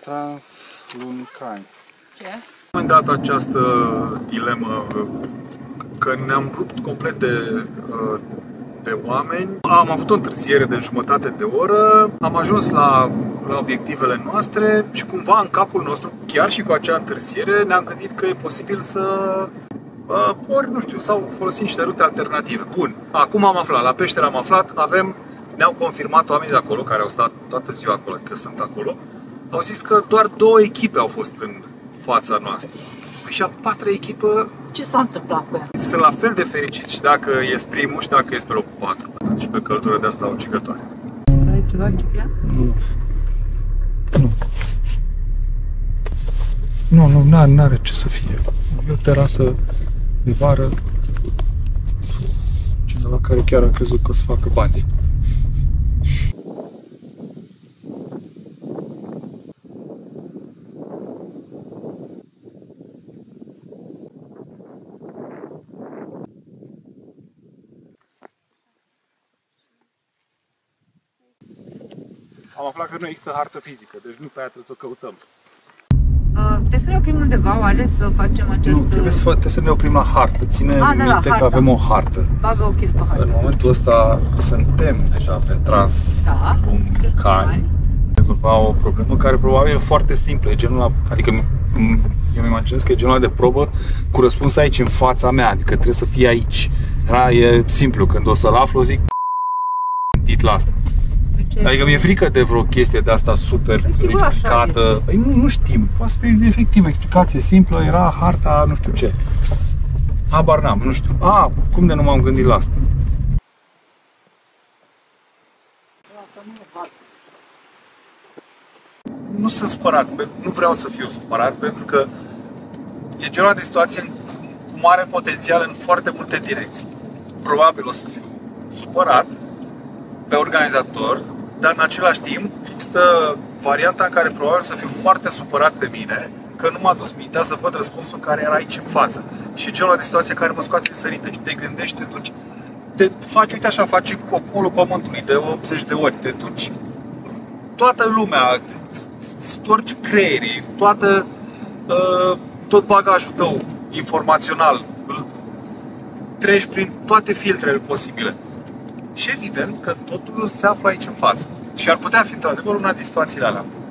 Transluncani. Ce? Am dat această dilemă că ne-am rupt complet de oameni. Am avut o întârziere de jumătate de oră, am ajuns la obiectivele noastre și cumva în capul nostru, chiar și cu acea întârziere, ne-am gândit că e posibil să ori, nu știu, sau folosim niște rute alternative. Bun, acum am aflat, la peșteră am aflat, ne-au confirmat oamenii de acolo, care au stat toată ziua acolo, că sunt acolo, au zis că doar 2 echipe au fost în fața noastră. Și a 4-a echipă... Ce s-a întâmplat cu ea? Sunt la fel de fericiți și dacă ies primul și dacă ies pe locul 4. Și pe călătură de asta ucigătoare. Ai ceva ghipia? Nu, n-are ce să fie. E o terasă de vară. Cineva care chiar a crezut că o să facă bani. Am aflat că nu există hartă fizică, deci nu pe aia trebuie să o căutăm. Trebuie să ne oprim undeva, oare, să facem acest... Nu, trebuie să ne oprim la hartă. Ține minte că avem o hartă. Bagă ochii după hartă. În momentul ăsta suntem deja pe Transluncani. Rezolva o problemă care probabil e foarte simplă. E genul, adică eu îmi imaginez că e genul de probă cu răspuns aici, în fața mea. Adică trebuie să fie aici. E simplu. Când o să-l aflu, zic gândit la asta. Adică mi-e frică de vreo chestie de asta super explicată. Păi nu știm. Poate să fie efectiv o explicație simplă, era harta, nu știu ce. Habar n-am, nu știu. Cum de nu m-am gândit la asta? Nu sunt supărat, nu vreau să fiu supărat, pentru că e genul de situație cu mare potențial în foarte multe direcții. Probabil o să fiu supărat pe organizator, dar în același timp există varianta în care probabil să fiu foarte supărat pe mine că nu m-a dus mintea să văd răspunsul care era aici în față. Și genul de situație care mă scoate sărită și te gândești, te duci, te faci, uite așa, faci cocolul pământului de 80 de ori, te duci toată lumea, storci creierii, tot bagajul tău informațional, treci prin toate filtrele posibile. Și evident că totul se află aici în față. Și ar putea fi într-adevăr una din situațiile alea.